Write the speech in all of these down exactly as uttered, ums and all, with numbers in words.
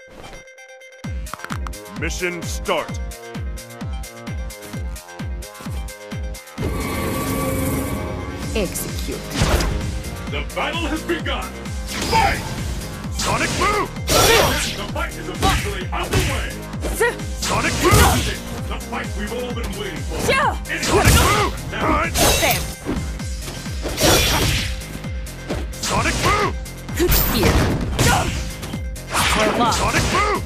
Mission start. Execute. The battle has begun! Fight! Sonic boom! The fight is officially underway! Sonic boom! The fight we've all been waiting for! It's Sonic boom! now! There. Sonic boom! Here. Voila. Sonic boom!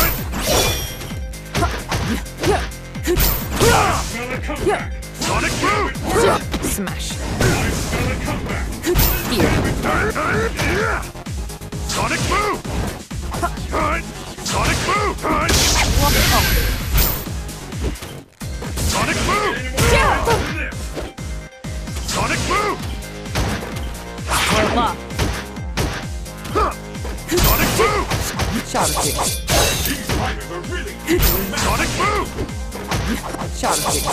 Smell a comeback! Sonic boom! Smash. I smell a comeback! Here. Sonic boom! Sonic boom! Walk off. Sonic boom! Sonic boom! Voila. Sonic boom! Charging. These fighters are really equally matched! Sonic boom! Charging.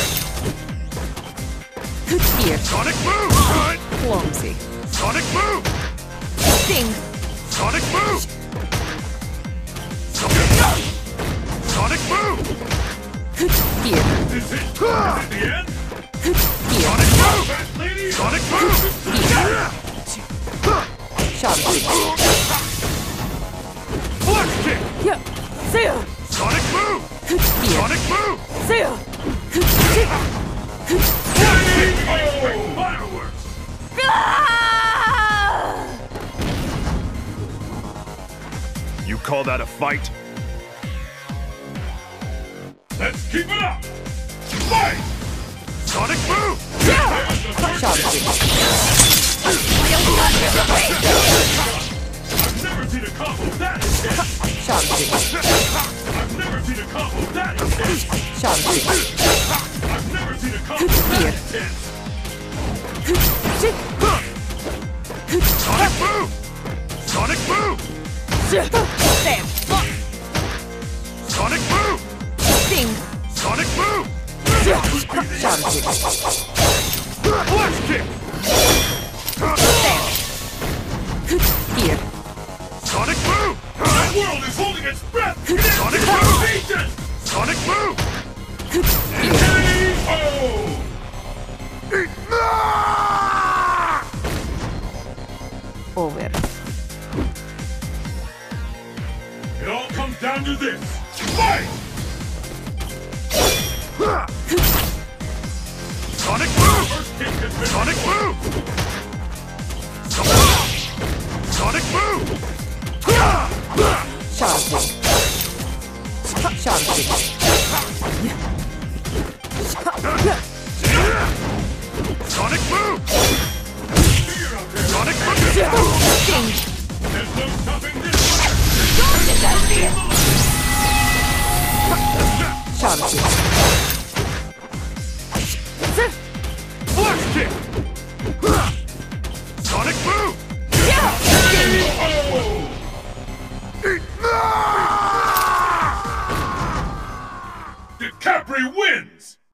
Here. Sonic boom! Clumsy. Sonic boom! Sting. Sonic boom! Sonic boom! Here. Is it? Is it the end? Here. Sonic boom! Fast lady! Sonic boom! Charging. Flex kick! Yeah. See ya. Sonic boom! Here. Sonic boom! See ya. Oh! Fireworks! Ah! You call that a fight? Let's keep it up! Fight! Sonic boom! Charging. I've never seen a combo that intense! Charging. I've never seen a combo that intense! Charging. I've never seen a combo that intense! Sonic boom! Sonic boom! There. Sonic boom! Sting. Sonic boom! Charging. Flex kick! Here. Sonic boom! The world is holding its breath! Sonic It's boom! anticipation! Sonic boom! K O! Over. It all comes down to this! Fight! Sonic boom! First kick has been Sonic boom! Sonic boom! Charging. Charging. Sonic boom! fear out there! Sonic boom! Sting. There's no stopping this fight! Charging. Flex kick! Sonic boom! Oh! DiCaprio wins!